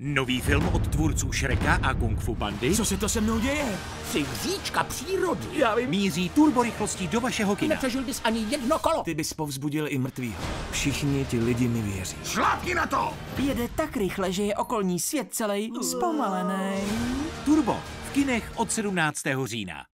Nový film od tvůrců Shreka a Kung Fu Pandy. Co se to se mnou děje? Jsi říčka přírody. Já vím. Míří turborychlostí do vašeho kina. Nepřežil bys ani jedno kolo. Ty bys povzbudil i mrtvýho. Všichni ti lidi mi věří. Šlápni na to! Jede tak rychle, že je okolní svět celý zpomalený. Turbo v kinech od 17. října.